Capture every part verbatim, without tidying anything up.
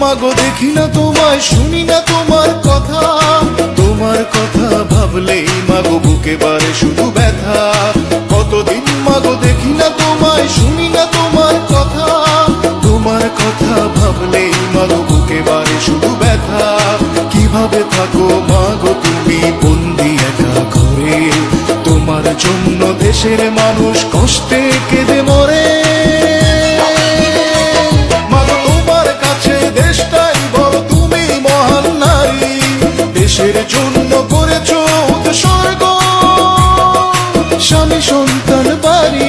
মাগো দেখি না তোমায়, শুনি না তোমার কথা, তোমার কথা ভাবলেই মাগো বুকে বাড়ে শুধু ব্যথা। কতদিন মাগো দেখি না তোমায়, শুনি না তোমার কথা, তোমার কথা ভাবলেই মাগো বুকে বাড়ে শুধু ব্যথা। কিভাবে থাকো মাগো তুমি বন্দি একা ঘরে, তোমার জন্য দেশের মানুষ কষ্টে কেঁদে মরে। মাগো তোমার কাছে দেশটাই বড়, তুমি মহান নারী, দেশের জন্য করেছো উৎসর্গ, স্বামী সন্তান বাড়ি।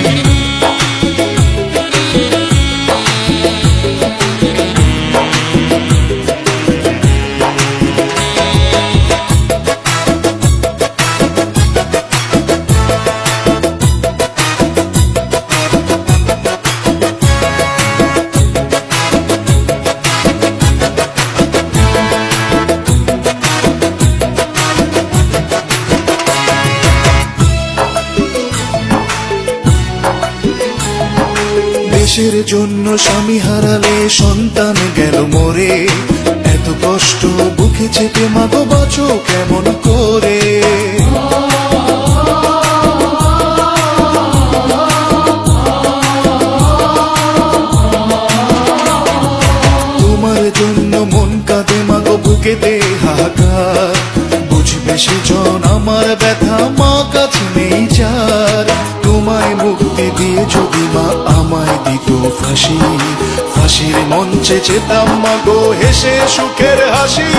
দেশের জন্য স্বামী হারালে সন্তান গেল মরে, এত কষ্ট বুকে চেপে মাগো বাঁচো কেমন করে। তোমার জন্য মন কাঁদে মাগো বুকেতে হাহাকার, বুঝবে সেজন আমার ব্যথা মা কাছে নেই যার। তোমায় মুক্তি দিয়ে যদি মা আমায় দিত ফাঁসি, ফাঁসির মঞ্চে যেতাম মাগো হেসে সুখের হাসি।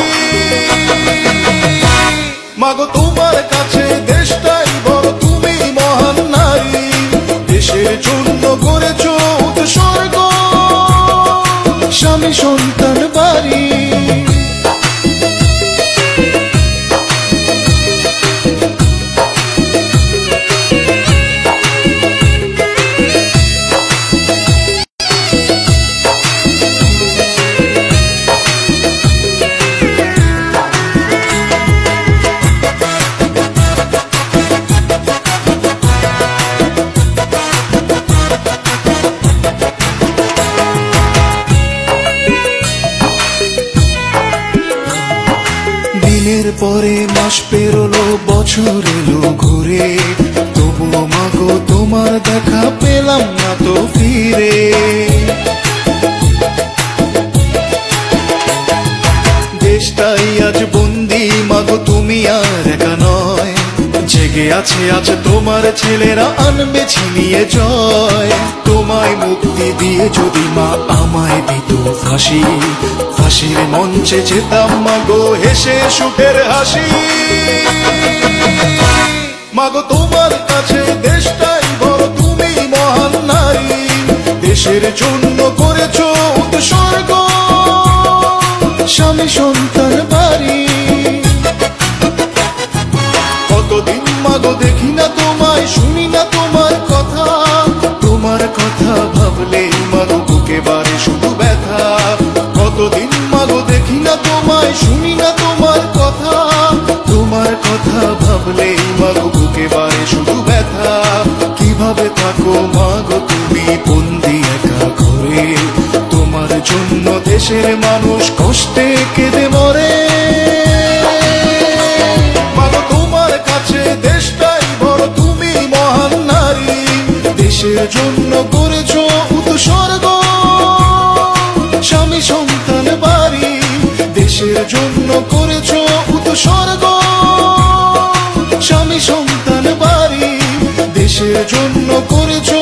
মাগো তোমার কাছে দেশটাই বড়, তুমি মহান নারী, দেশের জন্য করেছো উৎসর্গ, স্বামী সন্তান বাড়ি। দিনের পরে মাস পেরোলো, বছর এলো ঘুরে, তবুও মাগো তোমার দেখা পেলাম না তো ফিরে। দেশটাই আজ বন্দি মাগো তুমি আর একা নয়, জেগে আছে আজ তোমার ছেলেরা আনবে ছিনিয়ে জয়। তোমায় মুক্তি দিয়ে যদি মা আমায় দিত ফাঁসি, ফাঁসির মঞ্চে যেতাম মাগো হেসে সুখের হাসি। মাগো তোমার কাছে দেশটাই বড়, তুমি মহান নারী, দেশের জন্য করেছো উৎসর্গ, স্বামী সন্তান বাড়ি। কতদিন মাগো দেখি না তোমায়, শুনি না তোমার কথা, তোমার কথা ভাবলেই মাগো বুকে বাড়ে শুধু ব্যথা। কতদিন মাগো দেখি না তোমায়, শুনি না তোমার কথা, তোমার কথা ভাবলেই মাগো বুকে বাড়ে শুধু ব্যথা। কিভাবে থাকো মাগো তুমি বন্দি একা ঘরে, তোমার জন্য দেশের মানুষ কষ্টে কেঁদে মরে। মাগো তোমার কাছে দেশটাই বড়, তুমি মহান নারী, দেশের জন্য করেছো উৎসর্গ, স্বামী সন্তান বাড়ি। দেশের জন্য করেছো উৎসর্গ, স্বামী সন্তান বাড়ি, দেশের জন্য করেছো